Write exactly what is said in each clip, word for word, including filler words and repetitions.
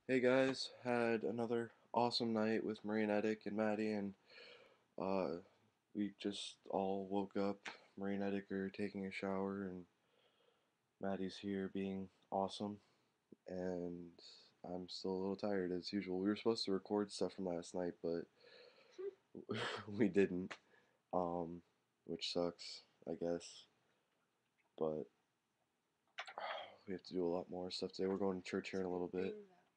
Hey guys, had another awesome night with Marianetic and Maddie, and uh, we just all woke up. Marianetic are taking a shower, and Maddie's here being awesome, and I'm still a little tired as usual. We were supposed to record stuff from last night, but we didn't, um, which sucks, I guess. But we have to do a lot more stuff today. We're going to church here in a little bit.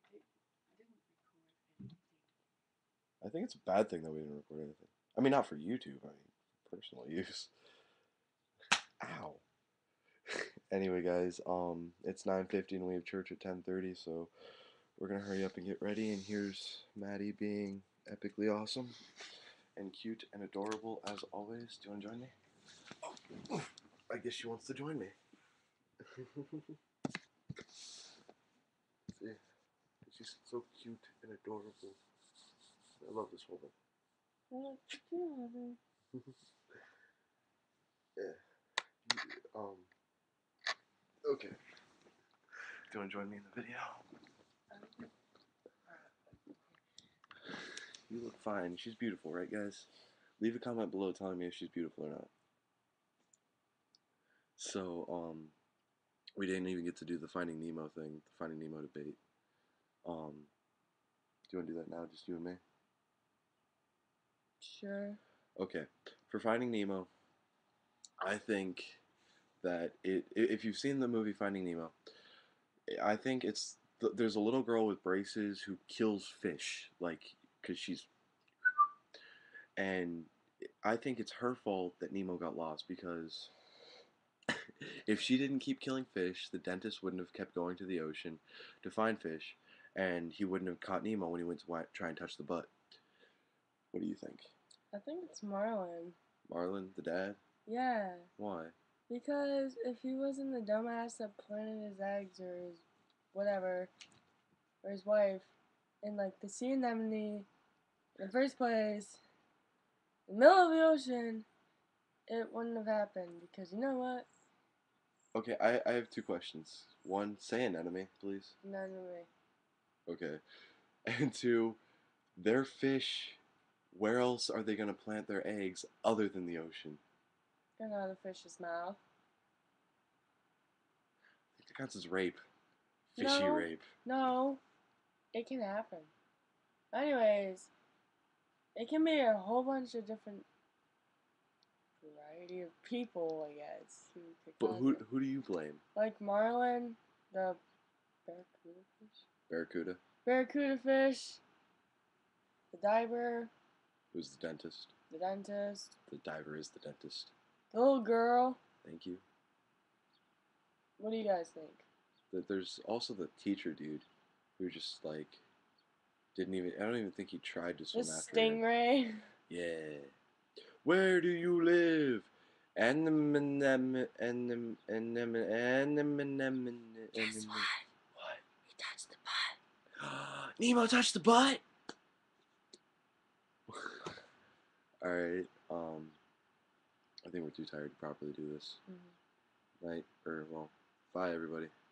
I think it's a bad thing that we didn't record anything. I mean, not for YouTube. I mean, for personal use. Ow. Anyway, guys, um, it's nine fifty and we have church at ten thirty, so we're gonna hurry up and get ready. And here's Maddie being epically awesome and cute and adorable as always. Do you want to join me? Oh, I guess she wants to join me. See, she's so cute and adorable. I love this woman. Yeah. Um. Okay. Do you want to join me in the video? You look fine. She's beautiful, right, guys? Leave a comment below telling me if she's beautiful or not. So, um, we didn't even get to do the Finding Nemo thing, the Finding Nemo debate. Um, do you want to do that now, just you and me? Sure. Okay. For Finding Nemo, I think that it. If you've seen the movie Finding Nemo, I think it's there's a little girl with braces who kills fish, like because she's, and I think it's her fault that Nemo got lost because if she didn't keep killing fish, the dentist wouldn't have kept going to the ocean to find fish, and he wouldn't have caught Nemo when he went to try and touch the butt. What do you think? I think it's Marlin. Marlin, the dad? Yeah. Why? Because if he wasn't the dumbass that planted his eggs or his whatever, or his wife, in like the sea anemone in the first place, in the middle of the ocean, it wouldn't have happened. Because you know what? Okay, I, I have two questions. One, say anemone, please. Anemone. Okay. And two, their fish, where else are they going to plant their eggs other than the ocean? In another fish's mouth. I think that counts as rape. Fishy No. rape. No. It can happen. Anyways, it can be a whole bunch of different variety of people, I guess, who could But cause who, it. who do you blame? Like Marlin, the barracuda fish? Barracuda? Barracuda fish, the diver, Who's the dentist? the dentist, The diver is the dentist. the little girl. Thank you. What do you guys think? That there's also the teacher dude who just like didn't even I don't even think he tried to The swim after him. stingray. Yeah. Where do you live? And and and and and and Guess what? what? He touched the butt. Nemo touched the butt. All right. Um, I think we're too tired to properly do this. Mm-hmm. Night or well, bye everybody.